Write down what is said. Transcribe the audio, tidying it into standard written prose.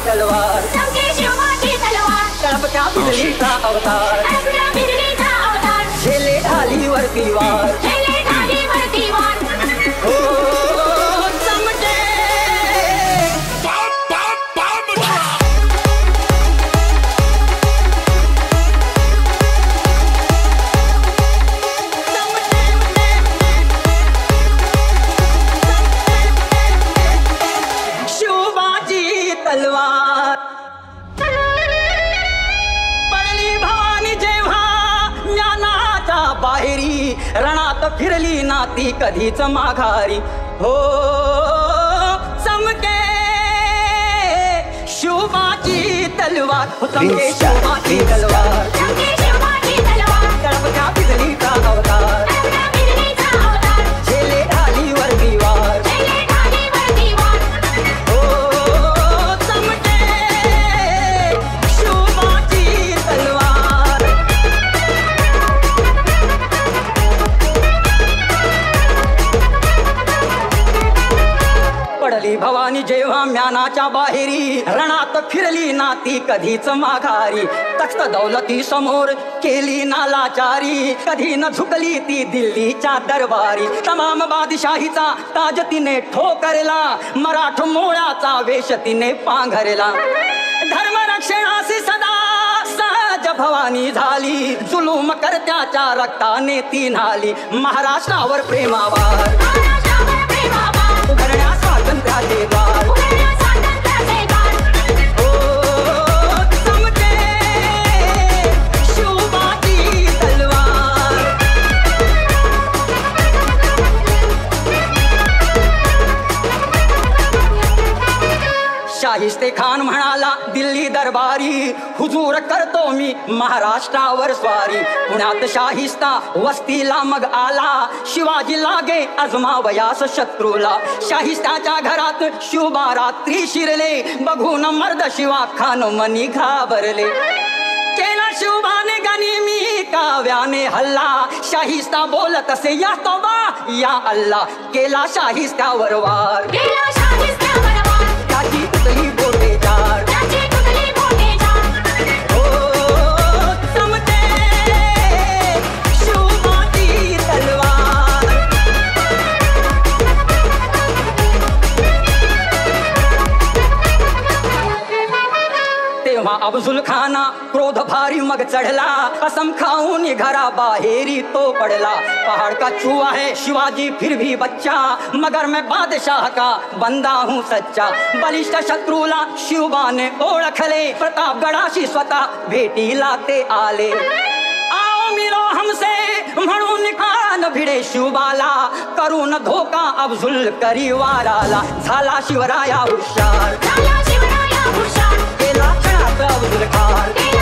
तलवार, चमके शिवाची तलवार, तळपत्या बिजलीचा अवतार, तळपत्या बिजलीचा अवतार, झेले ढालीवरती वार, झेले ढालीवरती वार. हो चमके शिवबाची तलवार. पडली भवानी जेव्हा ज्ञानाच्या बाहेरी, रणात फिरली ना ती कधीच माघारी. हो चमके शिवबाची तलवार, हो चमके शिवबाची तलवार, चमके शिवाची तलवार, तळपत्या बिजलीचा अवतार, तळपत्या बिजलीचा अवतार, झेले ढालीवरती वार. झेले ढालीवरती वार. हो चमके शिवबाची तलवार. पडली भवानी जेव्हा म्यानाच्या बाहेरी, रणात फिरली ना ती कधीच माघारी. तख्त दौलती समोर केली ना लाचारी, कधी न झुकली ती दिल्लीच्या दरबारी. तमाम बादशाहीचा ताज तिने ठोकरला, मराठ मोळाचा वेश तिने पांघरला. धर्मरक्षणासी सदा सहज भवानी झाली, जुलूम करत्याच्या रक्ताने ती न्हाली. महाराष्ट्रावर प्रेमावार, महाराष्ट्रावर प्रेमावार, उघडण्या स्वातंत्र्याचे द्वार. उघडण्या स्वातंत्र्याचे द्वार. ओ चमके शिवबाची तलवार. शाहिस्ते खान म्हणाला दिल्ली दरबारी, हुजूर करतो मी महाराष्ट्रावर स्वारी. पुण्यात शाहिस्ता वस्तीला मग आला, शिवाजी लागे अजमावयास शत्रूला. शाहिस्ताच्या घरात शिवबा रात्री शिरले, बघून मर्द शिवा खान मनी घाबरले. केला शिवबाने गनिमी काव्याने हल्ला, शाहिस्ता बोलत असे या तोबा या अल्ला. केला शाहिस्त्यावर वार, गेला शाहिस्त्यावर वार, त्याची तुटली बोटे जार. त्याची तुटली बोटे जार. ओ चमके शिवबाची तलवार. तेव्हा अफझुल खाना क्रोध भारी मग चढ़ला, कसम खाऊन घरा बाहेरी तो पड़ला. पहाड़ का चूहा है शिवाजी फिर भी बच्चा, मगर मैं बादशाह का बंदा हूँ सच्चा. बलिष्ठ शत्रूला शिवबा ने ओळखले, प्रतापगडाशी स्वतः भेटीला ते आले. आओ मिलो हमसे म्हणून कान भिडे शिवबाला, करून धोका अफझुल करी वाराला. झाला शिवराया हुशार, झाला शिवराया हुशार, केला क्षणात अफझुल खान.